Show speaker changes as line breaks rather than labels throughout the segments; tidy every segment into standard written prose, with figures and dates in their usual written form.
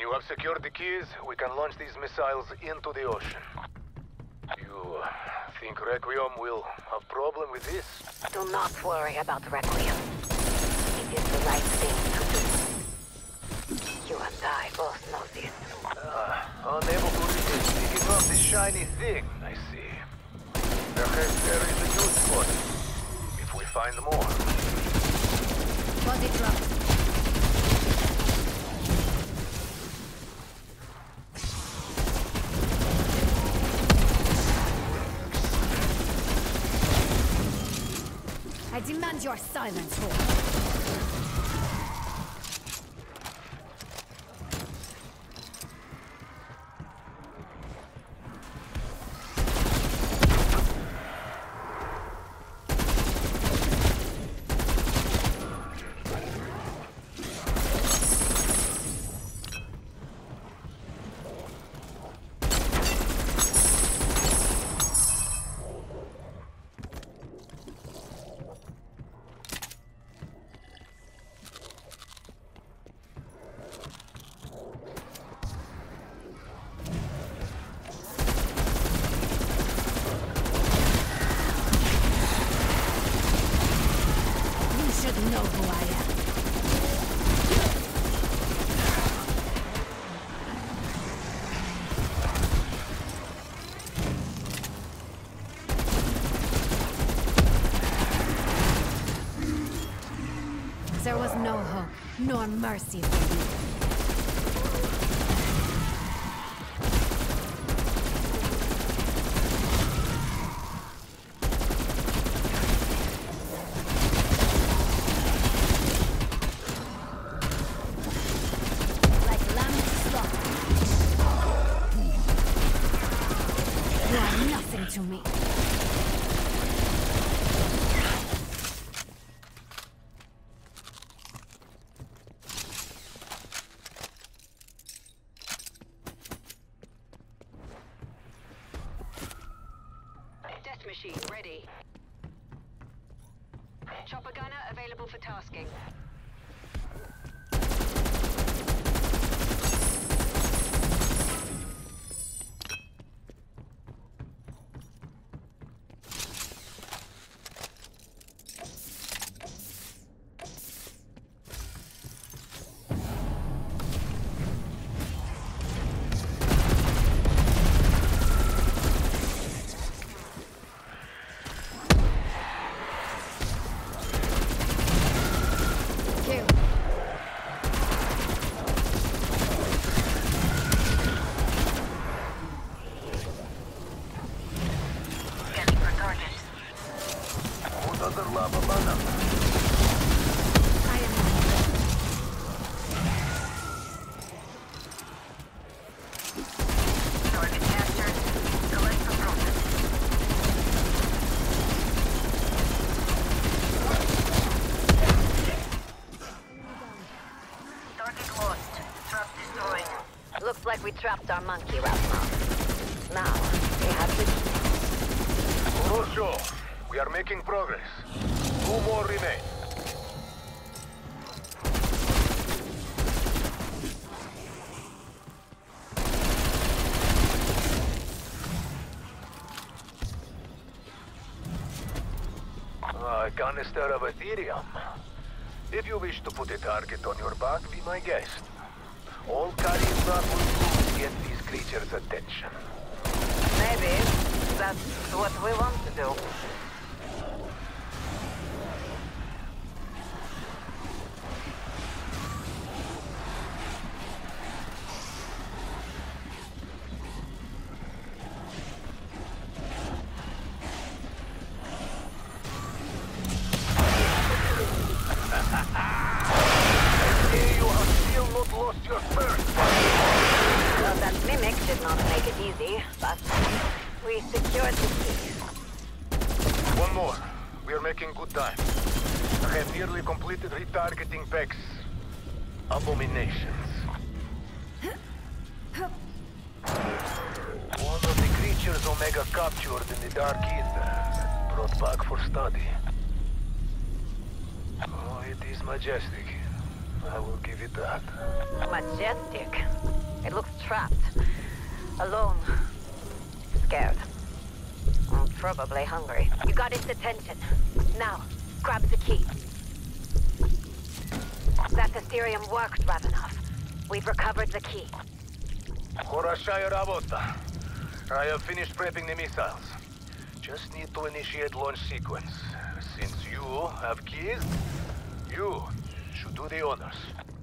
When you have secured the keys, we can launch these missiles into the ocean. You think Requiem will have problem with this?
Do not worry about Requiem. It is the right thing to do. You and I both know this.
Unable to resist picking up the shiny thing, I see. Perhaps there is a use for it, if we find more.
Body drop. I demand your silence, Hawk. Know who I am. There was no hope, nor mercy for you. To me.
Death machine ready. Chopper gunner available for tasking. Looks like we trapped our monkey right now. Now, we have to...
Rojo, we are making progress. 2 more remain. A canister of Ethereum. If you wish to put a target on your back, be my guest. All charisma will do to get these creatures' attention.
Maybe that's what we want to do. Well, that mimic did not make it easy, but we secured the keys.
One more. We are making good time. I have nearly completed retargeting Vex abominations. One of the creatures Omega captured in the Dark Ether, brought back for study. Oh, it is majestic. I will give it that.
Majestic. It looks trapped. Alone. Scared. Probably hungry. You got its attention. Now, grab the key. That Asterium worked, Ravenov. We've recovered the key.
Horashaya Rabota. I have finished prepping the missiles. Just need to initiate launch sequence. Since you have keys, you should do the honors.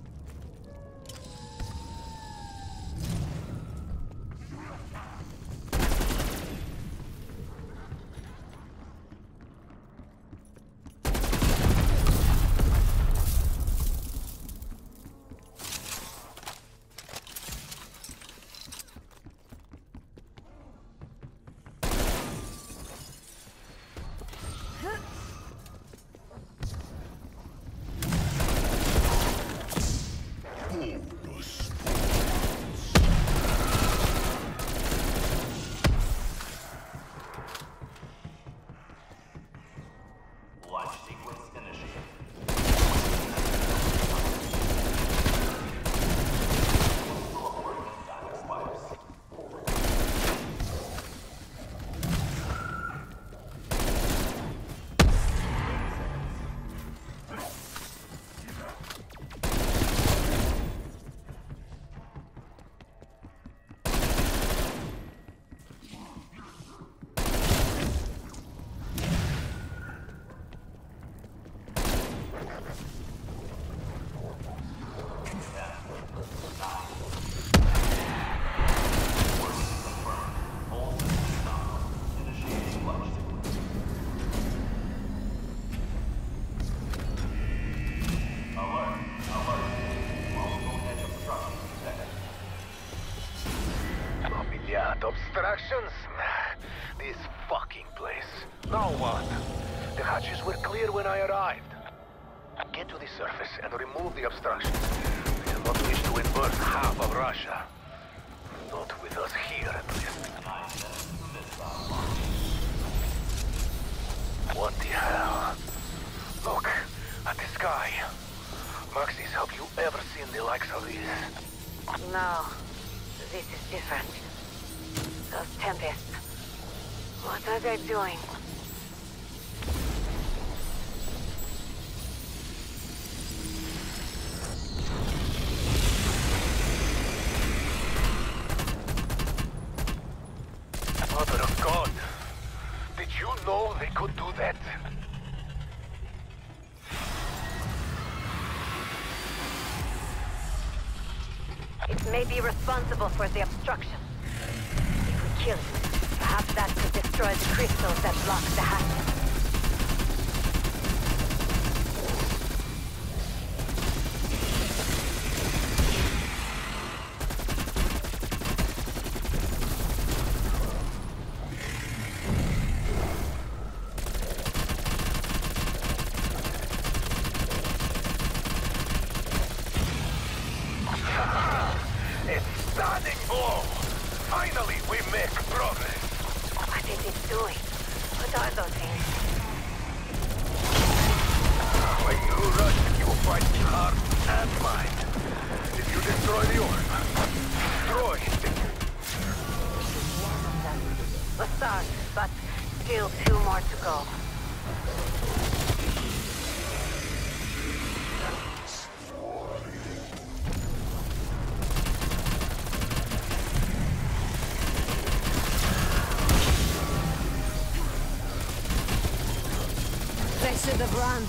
Obstructions? This fucking place. Now what? The hatches were clear when I arrived. Get to the surface and remove the obstructions. We do not wish to invert half of Russia. Not with us here, at least. What the hell? Look, at the sky. Maxis, have you ever seen the likes of this?
No. This is different. Those Tempests. What are they doing?
Mother of God! Did you know they could do that?
It may be responsible for the obstruction. If we kill it, perhaps that could destroy the crystals that block the hatches.
Finally, we make progress.
What is it doing? What are those things?
When you rush, you fight heart and mind. If you destroy the orb, destroy it.
A start, but still 2 more to go.
They should have run.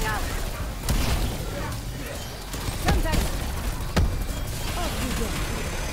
out.
Contact! Off you go.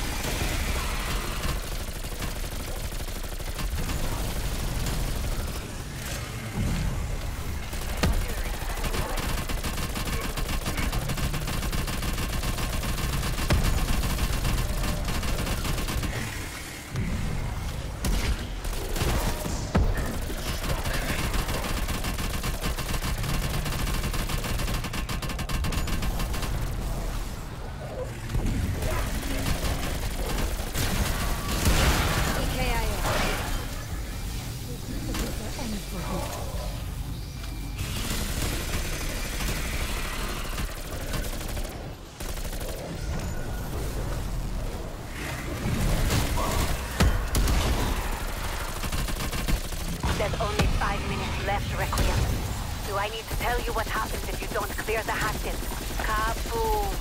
There's only 5 minutes left, Requiem. Do I need to tell you what happens if you don't clear the hatches? Kaboom!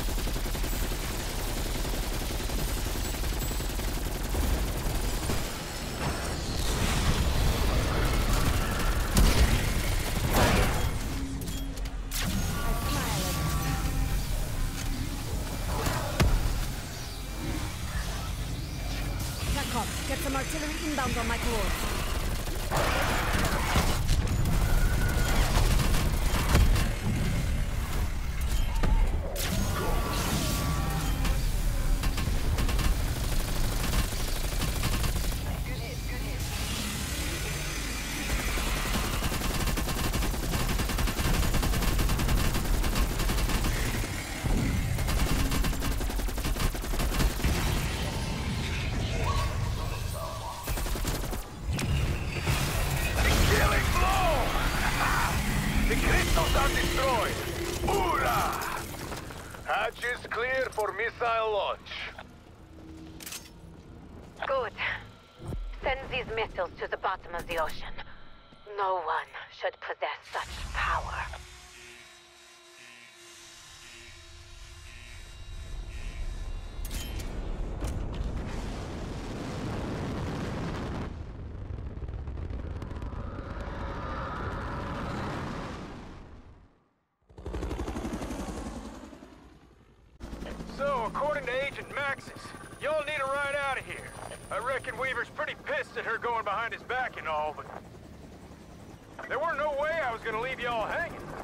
Chekhov, get some artillery inbound on my course.
The crystals are destroyed! Hoorah! Hatches clear for missile launch.
Good. Send these missiles to the bottom of the ocean. No one should possess such power.
So, according to Agent Maxis, y'all need a ride out of here. I reckon Weaver's pretty pissed at her going behind his back and all, but there weren't no way I was gonna leave y'all hanging.